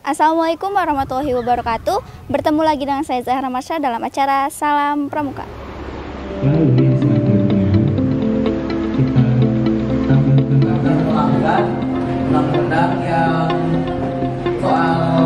Assalamualaikum warahmatullahi wabarakatuh. Bertemu lagi dengan saya Zahra Marsha dalam acara Salam Pramuka. Lalu yang selanjutnya kita akan melakukan undang-undang yang soal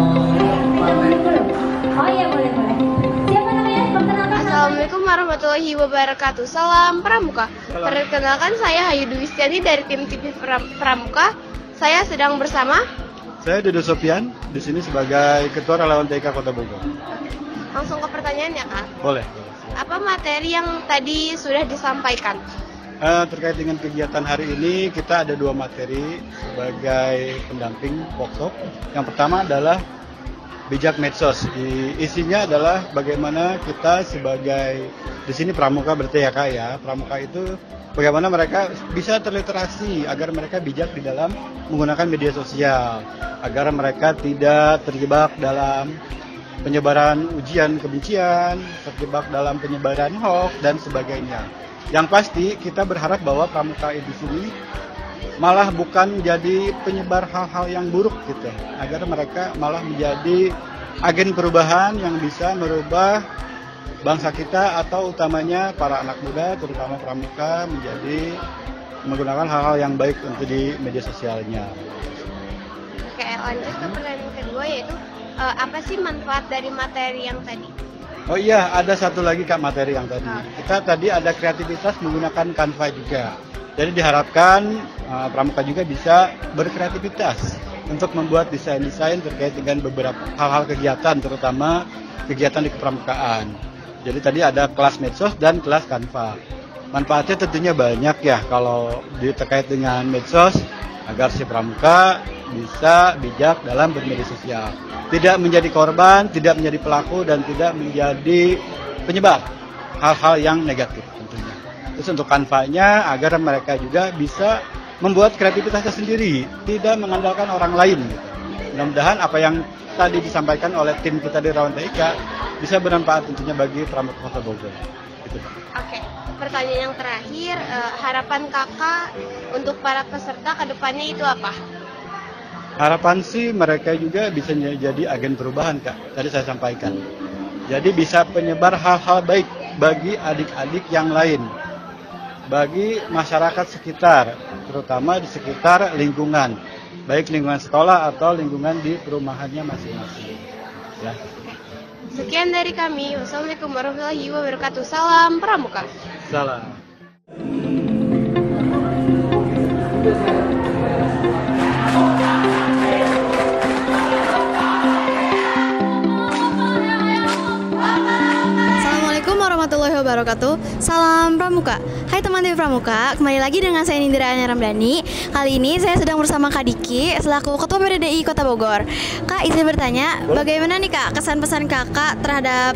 Oh iya, boleh. Siapa namanya? Perkenalkan. Assalamualaikum warahmatullahi wabarakatuh. Salam Pramuka. Perkenalkan saya Hayu Dwi Stiani dari tim TV Pramuka. Saya sedang bersama. Saya Dodo Sofian, di sini sebagai Ketua Relawan TIK Kota Bogor. Langsung ke pertanyaannya, Kak. Boleh. Apa materi yang tadi sudah disampaikan? Terkait dengan kegiatan hari ini, kita ada 2 materi sebagai pendamping workshop. Yang pertama adalah bijak medsos. Isinya adalah bagaimana kita sebagai di sini pramuka berarti ya Kak ya. Pramuka itu bagaimana mereka bisa terliterasi agar mereka bijak di dalam menggunakan media sosial, agar mereka tidak terjebak dalam penyebaran ujian kebencian, terjebak dalam penyebaran hoax dan sebagainya. Yang pasti kita berharap bahwa pramuka di sini malah bukan jadi penyebar hal-hal yang buruk gitu, agar mereka malah menjadi agen perubahan yang bisa merubah bangsa kita atau utamanya para anak muda terutama pramuka menjadi menggunakan hal-hal yang baik untuk di media sosialnya. Oke, lanjut ke pertanyaan kedua yaitu apa sih manfaat dari materi yang tadi? Oh iya, ada satu lagi Kak materi yang tadi. Kita tadi ada kreativitas menggunakan Canva juga. Jadi diharapkan pramuka juga bisa berkreativitas untuk membuat desain-desain terkait dengan beberapa hal-hal kegiatan, terutama kegiatan di kepramukaan. Jadi tadi ada kelas medsos dan kelas Canva. Manfaatnya tentunya banyak ya kalau terkait dengan medsos, agar si pramuka bisa bijak dalam bermedia sosial. Tidak menjadi korban, tidak menjadi pelaku, dan tidak menjadi penyebar hal-hal yang negatif tentunya. Terus untuk Canva-nya agar mereka juga bisa membuat kreativitasnya sendiri, tidak mengandalkan orang lain. Mudah-mudahan apa yang tadi disampaikan oleh tim kita di Relawan TIK bisa bermanfaat tentunya bagi pramuka Kota Bogor. Gitu. Oke, pertanyaan yang terakhir, harapan kakak untuk para peserta ke depannya itu apa? Harapan sih mereka juga bisa jadi agen perubahan Kak, tadi saya sampaikan. Jadi bisa penyebar hal-hal baik bagi adik-adik yang lain, bagi masyarakat sekitar, terutama di sekitar lingkungan, baik lingkungan sekolah atau lingkungan di perumahannya masing-masing. Ya. Sekian dari kami. Wassalamualaikum warahmatullahi wabarakatuh. Salam Pramuka. Salam. Assalamualaikum warahmatullahi wabarakatuh. Salam Pramuka. Hai teman TV Pramuka, kembali lagi dengan saya Nindira Anya Ramdhani. Kali ini saya sedang bersama Kak Diki selaku Ketua PDDI Kota Bogor. Kak, izin bertanya, bagaimana nih Kak kesan pesan Kakak terhadap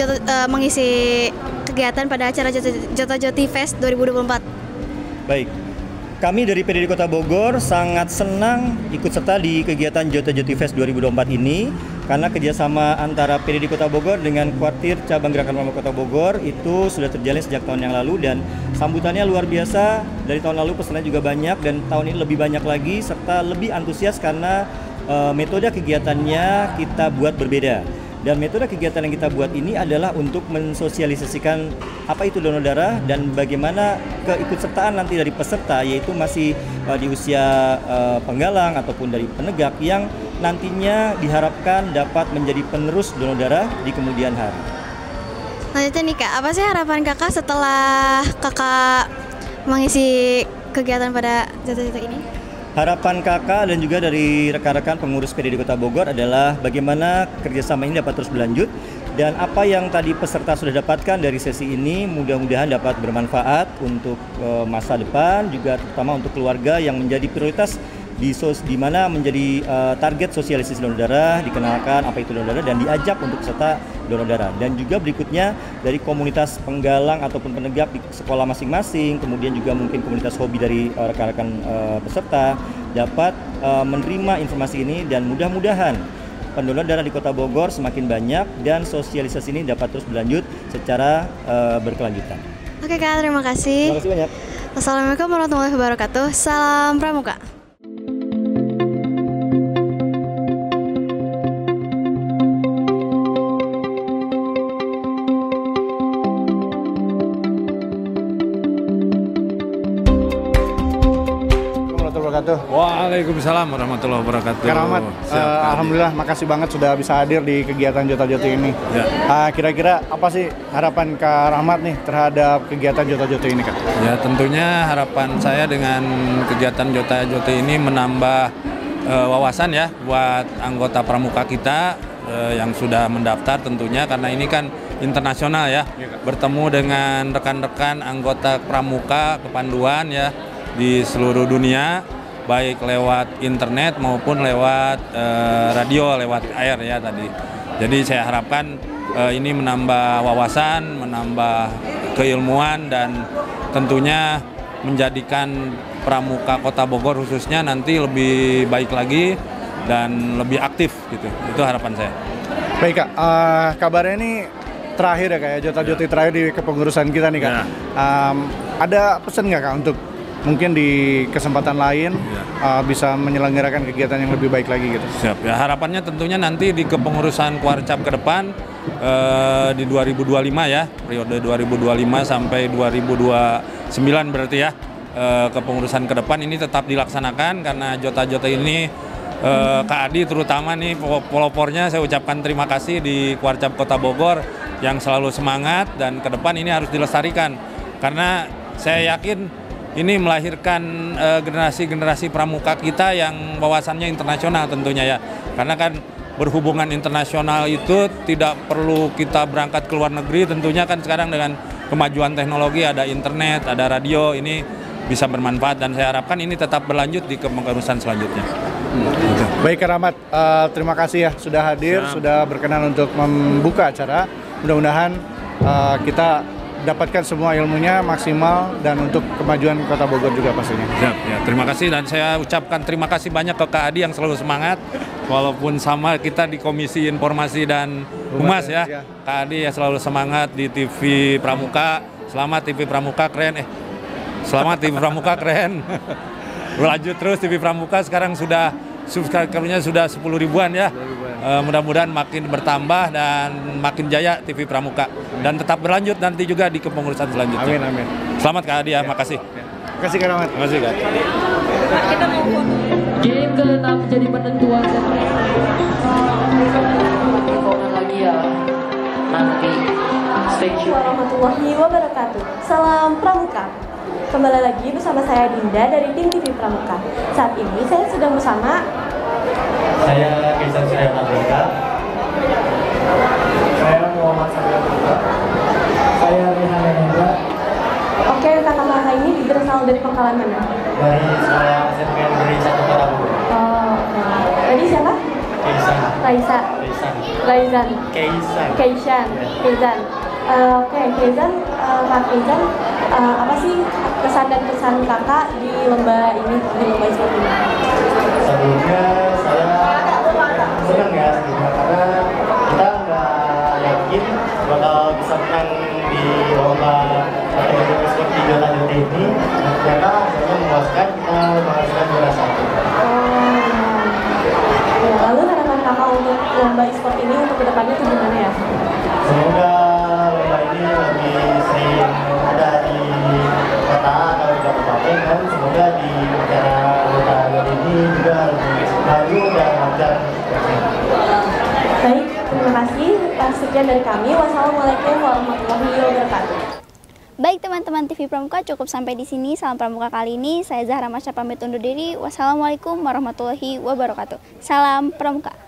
mengisi kegiatan pada acara Jota Joti Fest 2024? Baik, kami dari PDDI Kota Bogor sangat senang ikut serta di kegiatan Jota Joti Fest 2024 ini karena kerjasama antara PDDI Kota Bogor dengan Kuartir Cabang Gerakan Pramuka Kota Bogor itu sudah terjalin sejak tahun yang lalu dan sambutannya luar biasa. Dari tahun lalu pesannya juga banyak dan tahun ini lebih banyak lagi serta lebih antusias karena metode kegiatannya kita buat berbeda. Dan metode kegiatan yang kita buat ini adalah untuk mensosialisasikan apa itu donor darah dan bagaimana keikutsertaan nanti dari peserta, yaitu masih di usia penggalang ataupun dari penegak yang nantinya diharapkan dapat menjadi penerus donor darah di kemudian hari. Lanjutnya nih Kak, apa sih harapan Kakak setelah Kakak mengisi kegiatan pada Jota Joti ini? Harapan kakak dan juga dari rekan-rekan pengurus PDDI Kota Bogor adalah bagaimana kerjasama ini dapat terus berlanjut dan apa yang tadi peserta sudah dapatkan dari sesi ini mudah-mudahan dapat bermanfaat untuk masa depan, juga terutama untuk keluarga yang menjadi prioritas di mana menjadi target sosialisasi donor darah, dikenalkan apa itu donor darah dan diajak untuk peserta donor darah. Dan juga berikutnya dari komunitas penggalang ataupun penegak di sekolah masing-masing, kemudian juga mungkin komunitas hobi dari rekan-rekan peserta dapat menerima informasi ini dan mudah-mudahan pendonor darah di Kota Bogor semakin banyak dan sosialisasi ini dapat terus berlanjut secara berkelanjutan. Oke Kak, terima kasih. Terima kasih banyak. Wassalamualaikum warahmatullahi wabarakatuh. Salam Pramuka. wabarakatuh. Waalaikumsalam warahmatullahi wabarakatuh. Kak Rahmat, alhamdulillah makasih banget sudah bisa hadir di kegiatan Jota Joti ini. Ya. Kira-kira apa sih harapan Kak Rahmat nih terhadap kegiatan Jota Joti ini, Kak? Ya, tentunya harapan saya dengan kegiatan Jota Joti ini menambah wawasan ya buat anggota pramuka kita yang sudah mendaftar tentunya, karena ini kan internasional ya, bertemu dengan rekan-rekan anggota pramuka kepanduan ya di seluruh dunia, baik lewat internet maupun lewat radio, lewat air ya tadi. Jadi saya harapkan ini menambah wawasan, menambah keilmuan, dan tentunya menjadikan pramuka Kota Bogor khususnya nanti lebih baik lagi dan lebih aktif gitu. Itu harapan saya. Baik Kak, kabarnya ini terakhir ya Kak ya, Jota Joti terakhir di kepengurusan kita nih Kak. Ya. Ada pesan nggak Kak untuk mungkin di kesempatan lain bisa menyelenggarakan kegiatan yang lebih baik lagi gitu? Siap ya, harapannya tentunya nanti di kepengurusan Kuarcap ke depan di 2025 ya, periode 2025 sampai 2029 berarti ya, kepengurusan ke depan ini tetap dilaksanakan, karena Jota-Jota ini Kak Adi terutama nih pelopornya, saya ucapkan terima kasih di Kuarcap Kota Bogor yang selalu semangat, dan ke depan ini harus dilestarikan, karena saya yakin ini melahirkan generasi-generasi pramuka kita yang wawasannya internasional tentunya ya, karena kan berhubungan internasional itu tidak perlu kita berangkat ke luar negeri, tentunya kan sekarang dengan kemajuan teknologi, ada internet, ada radio, ini bisa bermanfaat, dan saya harapkan ini tetap berlanjut di kepengurusan selanjutnya. Baik Kak Rahmat, terima kasih ya sudah hadir, sudah berkenan untuk membuka acara. Mudah-mudahan kita dapatkan semua ilmunya maksimal dan untuk kemajuan Kota Bogor juga pastinya. Ya, terima kasih, dan saya ucapkan terima kasih banyak ke Kak Adi yang selalu semangat, walaupun sama kita di Komisi Informasi dan Humas ya. Kak Adi ya selalu semangat di TV Pramuka. Selamat TV Pramuka keren. Selamat TV Pramuka keren. Berlanjut terus TV Pramuka, sekarang sudah subscribernya sudah 10 ribuan ya. Mudah-mudahan makin bertambah dan makin jaya TV Pramuka, dan tetap berlanjut nanti juga di kepengurusan selanjutnya. Amin, amin. Selamat Kak Adi ya, makasih. Makasih Kak Rahmat. Makasih Kak. Game ke-6 menjadi penentuan lagi ya nanti. Warahmatullahi wabarakatuh. Salam Pramuka. Kembali lagi bersama saya Dinda dari tim TV Pramuka. Saat ini saya sedang bersama saya Kaisar Surya Pramuka. Saya Muhammad Sabila Pramuka. Saya Rehan Hendra. Oke, kakak-kakak ini berasal dari Pangkalan mana? Dari sekolah SMP Negeri 1 Kota Bogor. Oh, tadi siapa? Kaisan. Raisa. Raizan. Kaisan. Kaisan. Kaizan. Oke, Kaizan, Kak Kaizan, apa sih kesan dan pesan kakak di lomba ini, di lomba e-sport ini? Sebelumnya saya senang ya, karena kita nggak yakin bakal bisa menang di lomba kategori e-sport di Jota Joti ini. Ternyata hasilnya memuaskan, kita menghasilkan juara 1. Ya, lalu harapan kakak untuk lomba e-sport ini untuk kedepannya itu gimana ya? Semoga lomba ini lebih sering ada di kota atau di kabupaten, dan semoga di acara Jota Joti ini juga lebih maju dan lancar. Baik, terima kasih. Sekian dari kami. Wassalamualaikum warahmatullahi wabarakatuh. Baik teman-teman TV Pramuka, cukup sampai di sini Salam Pramuka kali ini. Saya Zahra Masya pamit undur diri. Wassalamualaikum warahmatullahi wabarakatuh. Salam Pramuka.